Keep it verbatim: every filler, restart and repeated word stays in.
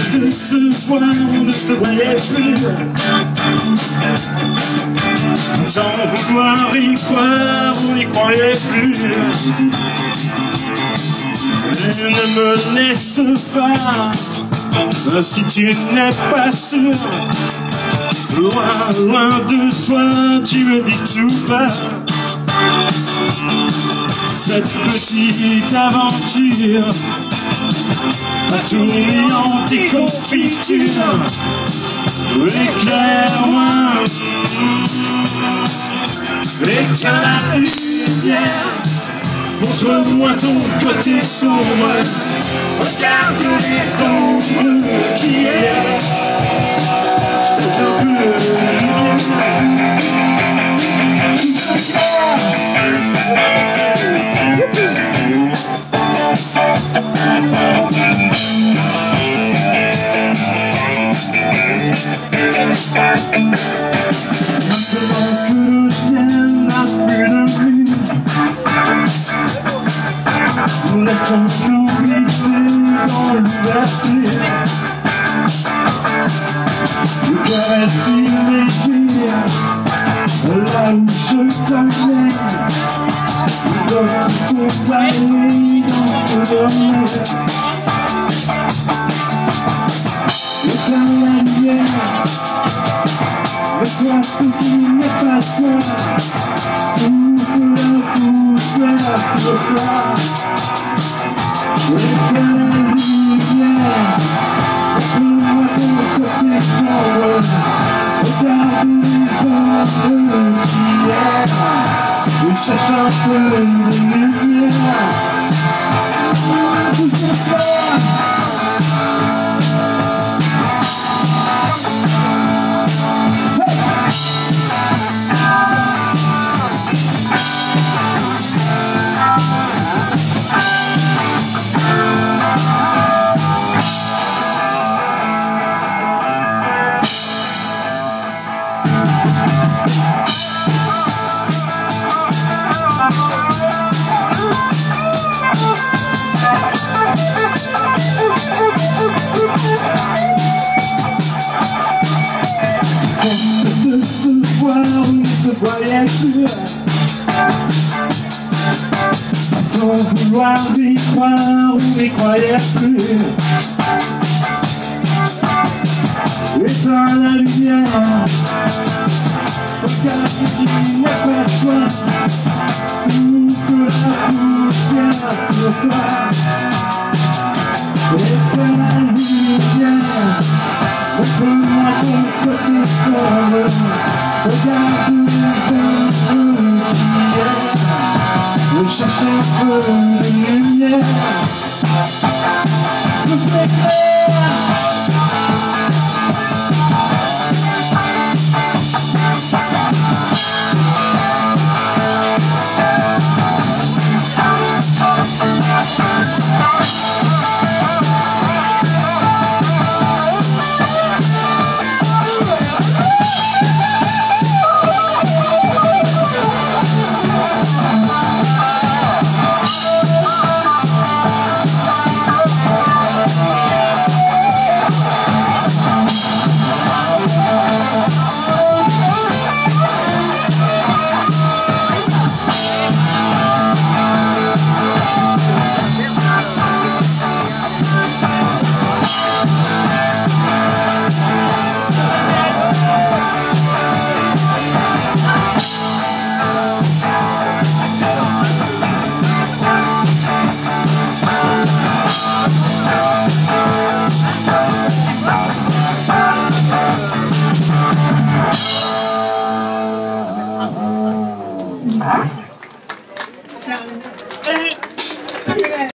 de ce soir, on ne se voyait plus. Sans vouloir y croire, on n'y croyait plus. Ne me laisse pas, si tu n'es pas sûr. Loin, loin de toi, tu me dis tout bas. Cette petite aventure a tourné en déconfiture. Éclaire-moi, éclaire la lumière. Montre-moi ton côté sombre. Regarde les ombres qui est. Je te veux. Maintenant que le ciel n'a plus de pluie, nous laissons nous glisser dans l'ouverture. Le cœur est si léger, là où je t'emmène. Les autres sont allés dans ce domaine. Éteins la lumière, mais toi ce qui n'est pas toi. Souffle la poussière sur le plat. Éteins la lumière, montre-moi ton côté sombre. Regarde les ombres qui errent. Je cherche un peu de lumière. Bouge pas. De ce soir, on ne se voyait plus. Sans vouloir y croire, on n'y croyait plus. Éteins la lumière, regarde ce qui n'est pas toi. Souffle la poussière sur toi. Éteins la lumière, montre-moi ton côté sombre. Regarde les ombres qui errent. Je cherche un peu de